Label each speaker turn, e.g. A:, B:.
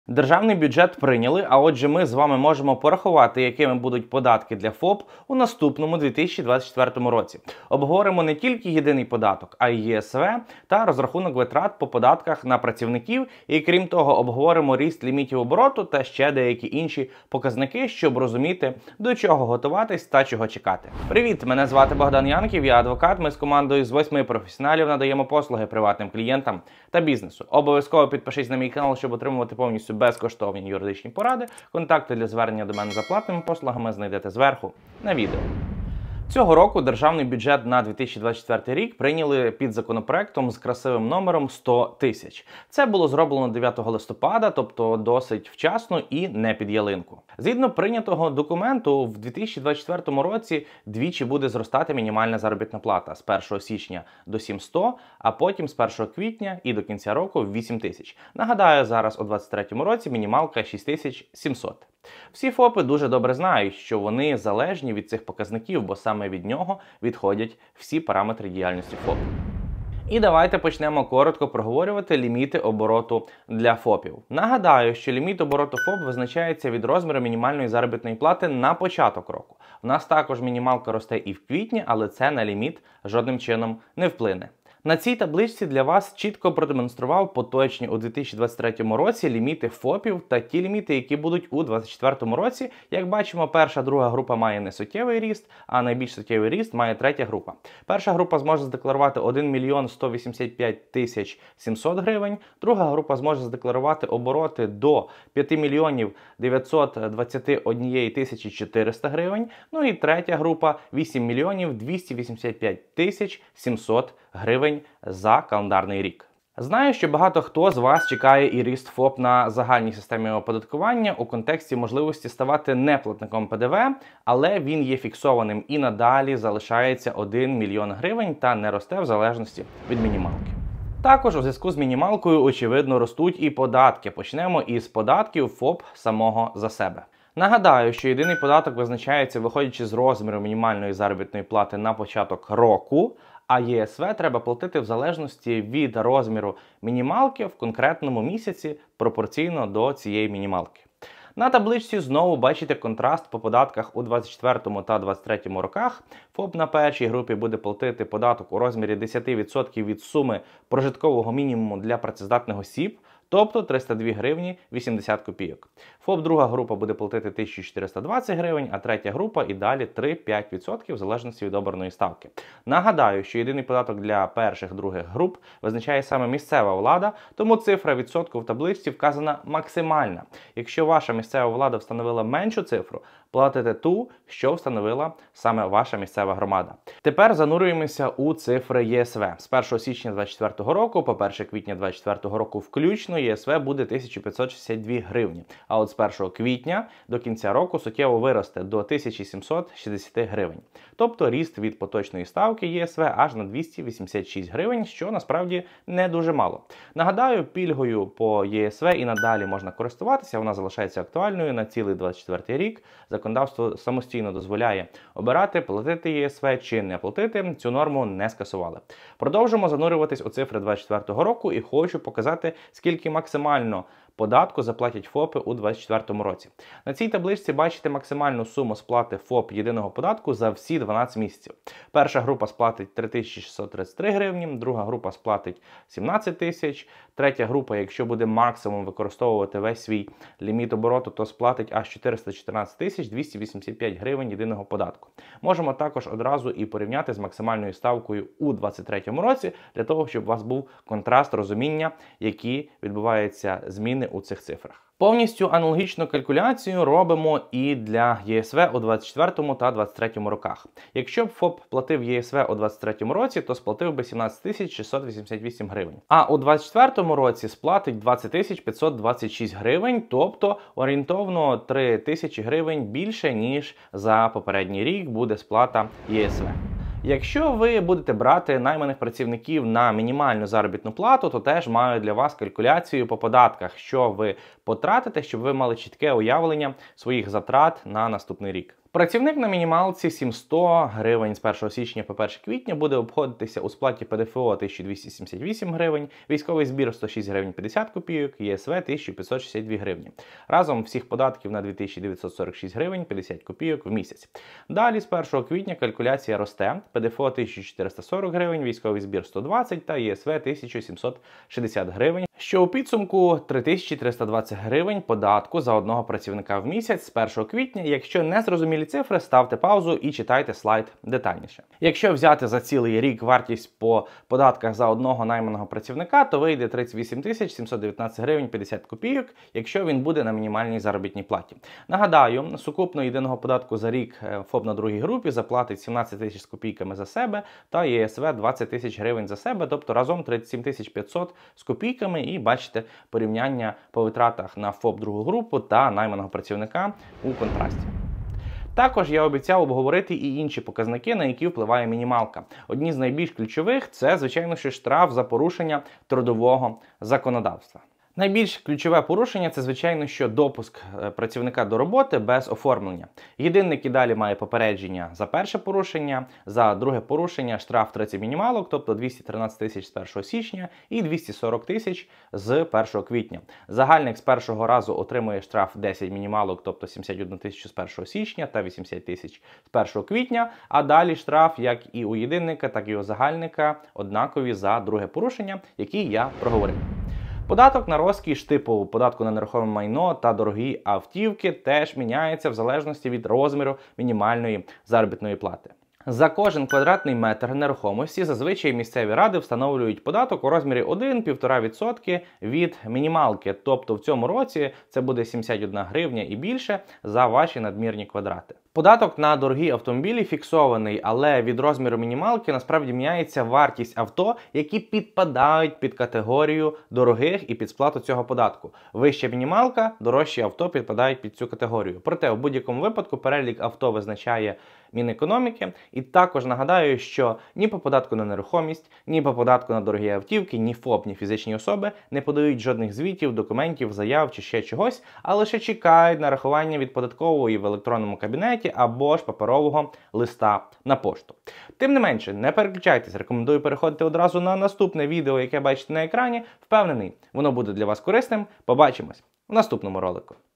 A: Державний бюджет прийняли, а отже ми з вами можемо порахувати, якими будуть податки для ФОП у наступному 2024 році. Обговоримо не тільки єдиний податок, а й ЄСВ та розрахунок витрат по податках на працівників, і крім того обговоримо ріст лімітів обороту та ще деякі інші показники, щоб розуміти, до чого готуватись та чого чекати. Привіт, мене звати Богдан Янків, я адвокат, ми з командою з 8 професіоналів надаємо послуги приватним клієнтам та бізнесу. Обов'язково підпишись на мій канал, щоб отримувати повністю безкоштовні юридичні поради. Контакти для звернення до мене за платними послугами знайдете зверху на відео. Цього року державний бюджет на 2024 рік прийняли під законопроектом з красивим номером 100 тисяч. Це було зроблено 9 листопада, тобто досить вчасно і не під ялинку. Згідно прийнятого документу, в 2024 році двічі буде зростати мінімальна заробітна плата з 1 січня до 700, а потім з 1 квітня і до кінця року 8 тисяч. Нагадаю, зараз у 2023 році мінімалка 6700. Всі ФОПи дуже добре знають, що вони залежні від цих показників, бо саме від нього відходять всі параметри діяльності ФОП. І давайте почнемо коротко проговорювати ліміти обороту для ФОПів. Нагадаю, що ліміт обороту ФОП визначається від розміру мінімальної заробітної плати на початок року. У нас також мінімалка росте і в квітні, але це на ліміт жодним чином не вплине. На цій табличці для вас чітко продемонстрував поточні у 2023 році ліміти ФОПів та ті ліміти, які будуть у 2024 році. Як бачимо, перша, друга група має несуттєвий ріст, а найбільш суттєвий ріст має третя група. Перша група зможе задекларувати 1 мільйон 185 тисяч 700 гривень, друга група зможе задекларувати обороти до 5 мільйонів 921 тисячі 400 гривень, ну і третя група 8 мільйонів 285 тисяч 700 гривень за календарний рік. Знаю, що багато хто з вас чекає і ріст ФОП на загальній системі оподаткування у контексті можливості ставати неплатником ПДВ, але він є фіксованим і надалі залишається 1 мільйон гривень та не росте в залежності від мінімалки. Також у зв'язку з мінімалкою, очевидно, ростуть і податки. Почнемо із податків ФОП самого за себе. Нагадаю, що єдиний податок визначається виходячи з розміру мінімальної заробітної плати на початок року, а ЄСВ треба платити в залежності від розміру мінімалки в конкретному місяці пропорційно до цієї мінімалки. На табличці знову бачите контраст по податках у 2024 та 2023 роках. ФОП на першій групі буде платити податок у розмірі 10% від суми прожиткового мінімуму для працездатних осіб, тобто 302 гривні 80 копійок. ФОП друга група буде платити 1420 гривень, а третя група і далі 3-5% в залежності від обраної ставки. Нагадаю, що єдиний податок для перших-других груп визначає саме місцева влада, тому цифра відсотку в табличці вказана максимальна. Якщо ваша місцева влада встановила меншу цифру, платите ту, що встановила саме ваша місцева громада. Тепер занурюємося у цифри ЄСВ. З 1 січня 2024 року по 1 квітня 2024 року включно ЄСВ буде 1562 гривні, а от з 1 квітня до кінця року суттєво виросте до 1760 гривень. Тобто ріст від поточної ставки ЄСВ аж на 286 гривень, що насправді не дуже мало. Нагадаю, пільгою по ЄСВ і надалі можна користуватися, вона залишається актуальною на цілий 2024 рік. Законодавство самостійно дозволяє обирати, платити ЄСВ чи не платити, цю норму не скасували. Продовжимо занурюватись у цифри 2024 року і хочу показати, скільки максимально податку заплатять ФОПи у 2024 році. На цій табличці бачите максимальну суму сплати ФОП єдиного податку за всі 12 місяців. Перша група сплатить 3633 гривні, друга група сплатить 17 тисяч, третя група, якщо буде максимум використовувати весь свій ліміт обороту, то сплатить аж 414 тисяч 285 гривень єдиного податку. Можемо також одразу і порівняти з максимальною ставкою у 2023 році, для того, щоб у вас був контраст розуміння, які відбуваються зміни у цих цифрах. Повністю аналогічну калькуляцію робимо і для ЄСВ у 2024 та 2023 роках. Якщо б ФОП платив ЄСВ у 2023 році, то сплатив би 17 688 гривень. А у 2024 році сплатить 20 526 гривень, тобто орієнтовно 3 тисячі гривень більше, ніж за попередній рік буде сплата ЄСВ. Якщо ви будете брати найманих працівників на мінімальну заробітну плату, то теж маю для вас калькуляцію по податках, що ви потратите, щоб ви мали чітке уявлення своїх затрат на наступний рік. Працівник на мінімалці 700 гривень з 1 січня по 1 квітня буде обходитися у сплаті ПДФО 1278 гривень, військовий збір 106 гривень 50 копійок, ЄСВ 1562 гривні. Разом всіх податків на 2946 гривень 50 копійок в місяць. Далі з 1 квітня калькуляція росте, ПДФО 1440 гривень, військовий збір 120 та ЄСВ 1760 гривень, що у підсумку 3320 гривень податку за одного працівника в місяць з 1 квітня. Якщо не зрозумілі цифри, ставте паузу і читайте слайд детальніше. Якщо взяти за цілий рік вартість по податках за одного найманого працівника, то вийде 38 719 гривень 50 копійок, якщо він буде на мінімальній заробітній платі. Нагадаю, сукупно єдиного податку за рік ФОП на другій групі заплатить 17 тисяч з копійками за себе та ЄСВ 20 тисяч гривень за себе, тобто разом 37 500 з копійками, і бачите порівняння по витратах на ФОП другу групу та найманого працівника у контрасті. Також я обіцяв обговорити і інші показники, на які впливає мінімалка. Одні з найбільш ключових – це, звичайно, що штраф за порушення трудового законодавства. Найбільш ключове порушення – це, звичайно, що допуск працівника до роботи без оформлення. Єдинник і далі має попередження за перше порушення, за друге порушення штраф 30 мінімалок, тобто 213 тисяч з 1 січня і 240 тисяч з 1 квітня. Загальник з першого разу отримує штраф 10 мінімалок, тобто 71 тисячу з 1 січня та 80 тисяч з 1 квітня, а далі штраф, як і у єдинника, так і у загальника, однакові за друге порушення, які я проговорив. Податок на розкіш типу податку на нерухоме майно та дорогі автівки теж міняється в залежності від розміру мінімальної заробітної плати. За кожен квадратний метр нерухомості зазвичай місцеві ради встановлюють податок у розмірі 1–1,5% від мінімалки, тобто в цьому році це буде 71 гривня і більше за ваші надмірні квадрати. Податок на дорогі автомобілі фіксований, але від розміру мінімалки насправді міняється вартість авто, які підпадають під категорію дорогих і під сплату цього податку. Вища мінімалка, дорожчі авто підпадають під цю категорію. Проте у будь-якому випадку перелік авто визначає Мінекономіки. І також нагадаю, що ні по податку на нерухомість, ні по податку на дорогі автівки, ні ФОП, ні фізичні особи не подають жодних звітів, документів, заяв чи ще чогось, а лише чекають на рахування від податкової в електронному кабінеті або ж паперового листа на пошту. Тим не менше, не переключайтесь, рекомендую переходити одразу на наступне відео, яке бачите на екрані. Впевнений, воно буде для вас корисним. Побачимось в наступному ролику.